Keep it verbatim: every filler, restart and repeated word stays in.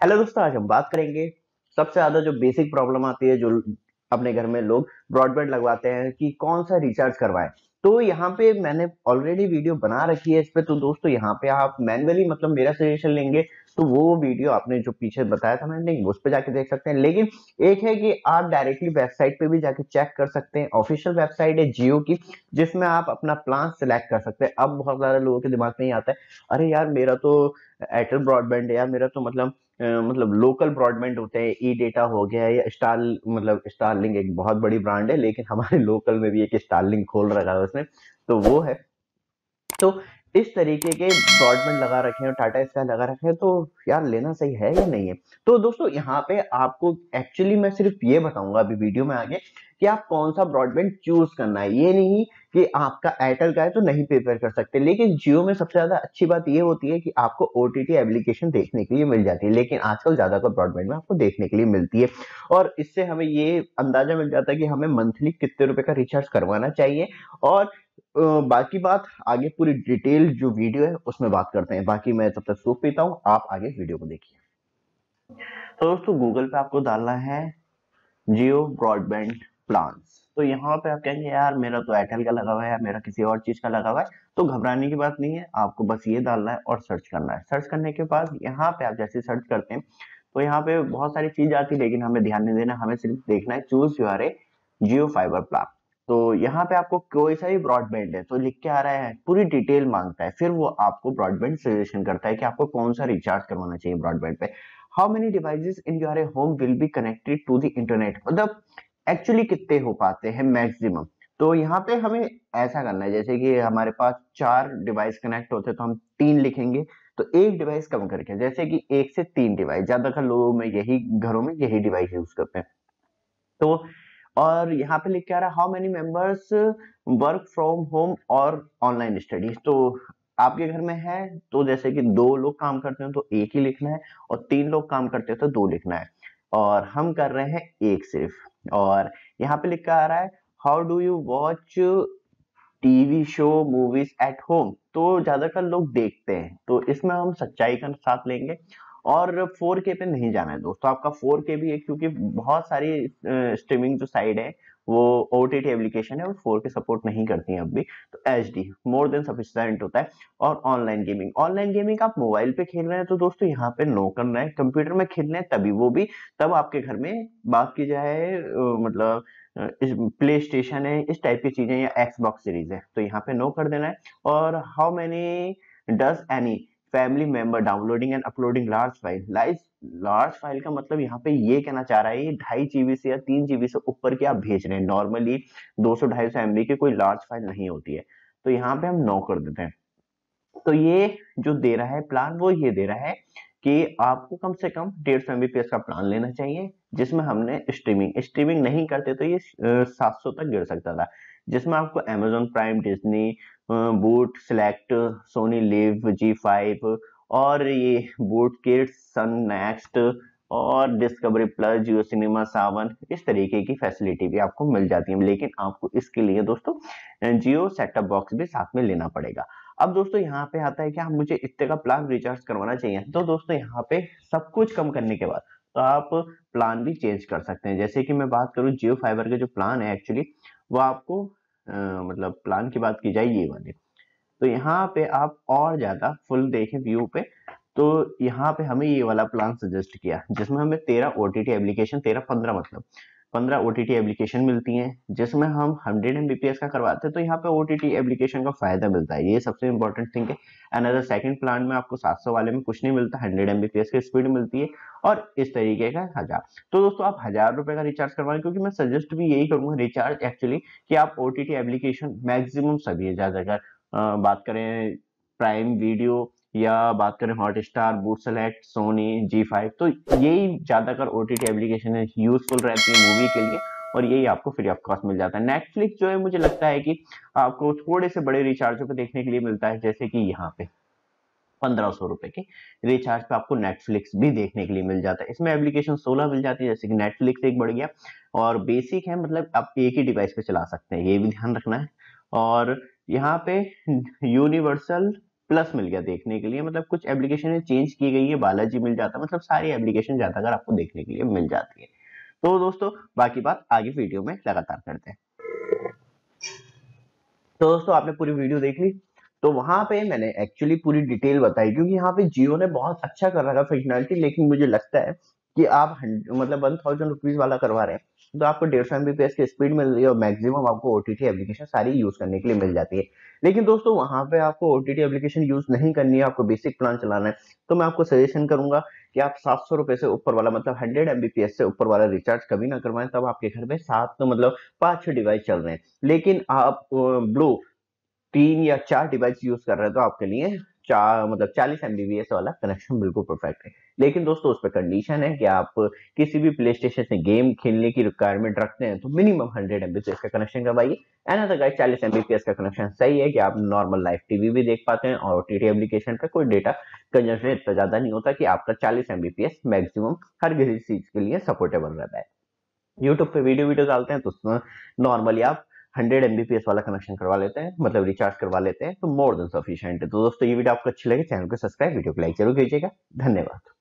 Hello दोस्तों, आज हम बात करेंगे सबसे ज्यादा जो बेसिक प्रॉब्लम आती है, जो अपने घर में लोग ब्रॉडबैंड लगवाते हैं कि कौन सा रिचार्ज करवाएं। तो यहाँ पे मैंने ऑलरेडी वीडियो बना रखी है इस पे। तो दोस्तों यहाँ पे आप मैन्युअली मतलब मेरा सजेशन लेंगे तो वो वीडियो आपने जो पीछे बताया था मैंने उस पे जाके देख सकते हैं। लेकिन एक है कि आप डायरेक्टली वेबसाइट पे भी जाके चेक कर सकते हैं। ऑफिशियल वेबसाइट है जियो की, जिसमें आप अपना प्लान सिलेक्ट कर सकते हैं। अब बहुत सारे लोगों के दिमाग में ही आता है, अरे यार मेरा तो एयरटेल ब्रॉडबैंड है, यार मेरा तो मतलब अ, मतलब लोकल ब्रॉडबैंड होते हैं, ई डेटा हो गया या स्टार मतलब स्टारलिंक एक बहुत बड़ी ब्रांड है, लेकिन हमारे लोकल में भी एक स्टारलिंक खोल रखा है उसने, तो वो है। तो इस तरीके के ब्रॉडबैंड लगा रखे हैं, टाटा स्काई लगा रखे हैं, तो यार लेना सही है या नहीं है। तो दोस्तों यहाँ पे आपको एक्चुअली मैं सिर्फ ये बताऊंगा अभी वीडियो में आगे कि आप कौन सा ब्रॉडबैंड चूज करना है। ये नहीं कि आपका एयरटेल का है तो नहीं प्रिपेयर कर सकते, लेकिन जियो में सबसे ज्यादा अच्छी बात ये होती है कि आपको ओटीटी एप्लीकेशन देखने के लिए मिल जाती है, लेकिन आजकल ज्यादातर ब्रॉडबैंड में आपको देखने के लिए मिलती है। और इससे हमें ये अंदाजा मिल जाता है कि हमें मंथली कितने रुपए का रिचार्ज करवाना चाहिए। और अ, बाकी बात आगे पूरी डिटेल जो वीडियो है उसमें बात करते हैं। बाकी मैं तब तक सूप पीता हूँ, आप आगे वीडियो को देखिए। तो दोस्तों गूगल पे आपको डालना है जियो ब्रॉडबैंड प्लान्स। तो यहाँ पे आप कहेंगे यार मेरा तो एयरटेल का लगा हुआ है या मेरा किसी और चीज का लगा हुआ है, तो घबराने की बात नहीं है, आपको बस ये डालना है और सर्च करना है। सर्च करने के बाद यहाँ पे आप जैसे सर्च करते हैं तो यहाँ पे बहुत सारी चीज आती है, लेकिन हमें ध्यान नहीं देना, हमें सिर्फ देखना है choose your a Jio fiber plan. तो यहाँ पे आपको कोई सा भी ब्रॉडबैंड है तो लिख के आ रहा है, पूरी डिटेल मांगता है, फिर वो आपको ब्रॉडबैंड सजेशन करता है कि आपको कौन सा रिचार्ज करवाना चाहिए ब्रॉडबैंड पे। How many devices in your home will be connected to the internet, मतलब एक्चुअली कितने हो पाते हैं मैक्सिमम। तो यहाँ पे हमें ऐसा करना है, जैसे कि हमारे पास चार डिवाइस कनेक्ट होते हैं तो हम तीन लिखेंगे, तो एक डिवाइस कम करके जैसे कि एक से तीन डिवाइस, ज्यादातर लोगों में यही घरों में यही डिवाइस यूज करते हैं। तो और यहाँ पे लिख के आ रहा है how many members work from home और ऑनलाइन स्टडीज। तो आपके घर में है तो जैसे कि दो लोग काम करते हैं तो एक ही लिखना है, और तीन लोग काम करते हैं तो दो लिखना है, और हम कर रहे हैं एक सिर्फ। और यहाँ पे लिखा आ रहा है how do you watch TV show movies at home. तो ज्यादातर लोग देखते हैं, तो इसमें हम सच्चाई का साथ लेंगे और फोर के पे नहीं जाना है दोस्तों। आपका फोर के भी है, क्योंकि बहुत सारी स्ट्रीमिंग जो साइड है वो ओटीटी एप्लीकेशन है वो फोर के सपोर्ट नहीं करती हैं अब भी, तो H D more than sufficient होता है। और ऑनलाइन गेमिंग, ऑनलाइन गेमिंग आप मोबाइल पे खेल रहे हैं तो दोस्तों यहाँ पे नो करना है। कंप्यूटर में खेल रहे हैं तभी, वो भी तब आपके घर में बात की जाए अ, मतलब अ, इस प्ले स्टेशन है इस टाइप की चीजें या एक्सबॉक्स सीरीज है तो यहाँ पे नो कर देना है। और how many does any family member downloading and uploading large file. लाइज लार्ज फाइल का मतलब यहाँ पे ये कहना चाह रहा है, ये ढाई जीबी से या तीन जीबी से ऊपर की आप भेज रहे हैं, नॉर्मली दो सौ ढाई सौ एमबी की कोई लार्ज फाइल नहीं होती है, तो यहाँ पे हम नो कर देते हैं। तो ये जो दे रहा है प्लान वो ये दे रहा है कि आपको कम से कम डेढ़ सौ एमबीपीएस का प्लान लेना चाहिए, जिसमें हमने स्ट्रीमिंग स्ट्रीमिंग नहीं करते तो ये सात सौ तक गिर सकता था, जिसमें आपको Amazon Prime, Disney, Voot select, Sony Liv, Zee five, और ये बूट किड्स, सन नेक्स्ट, और Discovery plus, Jio cinema, Saavn, इस तरीके की फैसिलिटी भी आपको मिल जाती है। लेकिन आपको इसके लिए दोस्तों जियो सेटअप बॉक्स भी साथ में लेना पड़ेगा। अब दोस्तों यहाँ पे आता है कि आप मुझे इतने का प्लान रिचार्ज करवाना चाहिए, तो दोस्तों यहाँ पे सब कुछ कम करने के बाद तो आप प्लान भी चेंज कर सकते हैं। जैसे कि मैं बात करूं जियो फाइबर के जो प्लान है एक्चुअली वो आपको अ, मतलब प्लान की बात की जाए ये वाले, तो यहाँ पे आप और ज्यादा फुल देखें व्यू पे, तो यहाँ पे हमें ये वाला प्लान सजेस्ट किया जिसमें हमें तेरह ओटीटी एप्लीकेशन, तेरह पंद्रह मतलब पंद्रह ओटीटी एप्लीकेशन मिलती हैं, जिसमें हम हंड्रेड एमबीपीएस का करवाते हैं तो यहाँ पे ओटीटी एप्लीकेशन का फायदा मिलता है, ये सबसे इंपॉर्टेंट थिंग है। अनदर सेकंड प्लान में आपको सात सौ वाले में कुछ नहीं मिलता, हंड्रेड एमबीपीएस की स्पीड मिलती है, और इस तरीके का हजार। तो दोस्तों आप हजार रुपए का रिचार्ज करवाएं, क्योंकि मैं सजेस्ट भी यही करूंगा रिचार्ज एक्चुअली कि आप ओटीटी एप्लीकेशन मैक्सिमम सभी है, ज्यादातर अ, बात करें प्राइम वीडियो या बात करें Hotstar, Voot select, Sony, Zee five, तो यही ज्यादातर ओटीटी एप्लीकेशन है, यूजफुल रहती है मूवी के लिए, और यही आपको फ्री ऑफ कॉस्ट मिल जाता है। नेटफ्लिक्स जो है मुझे लगता है कि आपको थोड़े से बड़े रिचार्जों पे देखने के लिए मिलता है, जैसे कि यहाँ पे पंद्रह सौ रुपए के रिचार्ज पे आपको नेटफ्लिक्स भी देखने के लिए मिल जाता है। इसमें एप्लीकेशन सोलह मिल जाती है, जैसे कि नेटफ्लिक्स एक बढ़ गया, और बेसिक है मतलब आप एक ही डिवाइस पे चला सकते हैं, ये भी ध्यान रखना है। और यहाँ पे यूनिवर्सल प्लस मिल गया देखने के लिए, मतलब कुछ एप्लीकेशन चेंज की गई है, बालाजी मिल जाता है, मतलब सारी एप्लीकेशन ज्यादातर आपको देखने के लिए मिल जाती है। तो दोस्तों बाकी बात आगे वीडियो में लगातार करते हैं। तो दोस्तों आपने पूरी वीडियो देख ली, तो वहां पे मैंने एक्चुअली पूरी डिटेल बताई, क्योंकि यहाँ पे जियो ने बहुत अच्छा कर रखा फंक्शनैलिटी, लेकिन मुझे लगता है कि आप मतलब वन थाउजेंड रुपीज वाला करवा रहे हैं तो आपको डेढ़ सौ एमबीपीएस की स्पीड मिल रही है और मैक्सिमम आपको ओटीटी एप्लीकेशन सारी यूज करने के लिए मिल जाती है। लेकिन दोस्तों वहां पे आपको ओटीटी एप्लीकेशन यूज नहीं करनी है, आपको बेसिक प्लान चलाना है, तो मैं आपको सजेशन करूंगा कि आप सात सौ रुपए से ऊपर वाला मतलब हंड्रेड एमबीपीएस से ऊपर वाला रिचार्ज कभी ना करवाएं। तब आपके घर में सात तो मतलब पांच छह डिवाइस चल रहे हैं, लेकिन आप ब्लू तीन या चार डिवाइस यूज कर रहे हैं तो आपके लिए चार मतलब चालीस एमबीपीएस वाला कनेक्शन बिल्कुल परफेक्ट है। लेकिन दोस्तों उस पर कंडीशन है कि आप किसी भी प्ले स्टेशन से गेम खेलने की रिक्वायरमेंट रखते हैं तो मिनिमम हंड्रेड एमबीपीएस का कनेक्शन करवाइए। एंड अदर गाइस चालीस एमबीपीएस का कनेक्शन सही है कि आप नॉर्मल लाइव टीवी भी देख पाते हैं और ओटीटी एप्लीकेशन का कोई डेटा कंजम्पशन इतना ज्यादा नहीं होता कि आपका चालीस एमबीपीएस मैक्सिमम हर किसी चीज के लिए सपोर्टेबल रहता है। यूट्यूब पे वीडियो वीडियो डालते हैं तो उसमें नॉर्मली आप हंड्रेड एमबीपीएस वाला कनेक्शन करवा लेते हैं, मतलब रिचार्ज करवा लेते हैं, तो मोर देन सफिशिएंट है। तो दोस्तों ये वीडियो आपको अच्छी लगे चैनल को सब्सक्राइब, वीडियो को लाइक जरूर कीजिएगा। धन्यवाद।